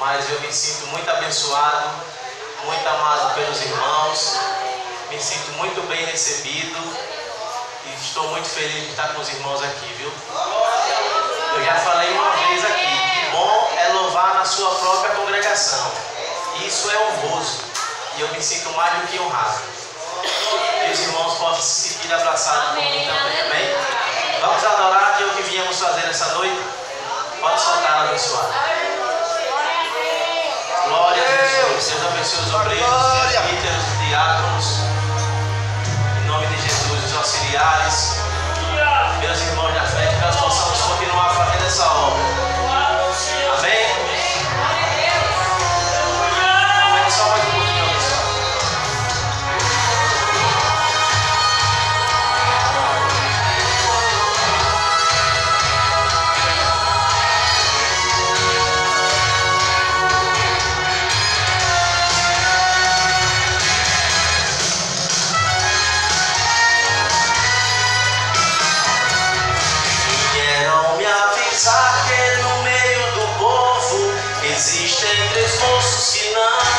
mas eu me sinto muito abençoado, muito amado pelos irmãos, me sinto muito bem recebido e estou muito feliz de estar com os irmãos aqui, viu? Eu já falei uma vez aqui, que bom é louvar na sua própria congregação. Isso é honroso e eu me sinto mais do que honrado. Que os irmãos possam se sentir abraçados por mim também, amém? Vamos adorar, que é o que viemos fazer essa noite. Pode soltar, abençoado. Glória a Jesus. Deus abençoe os obreiros, os presbíteros, os diáconos. Em nome de Jesus, os auxiliares. Meus irmãos da fé, que nós possamos continuar fazendo essa obra. Amém? Amém. Só mais um pouquinho, pessoal. Que no meio do povo existem três moços que não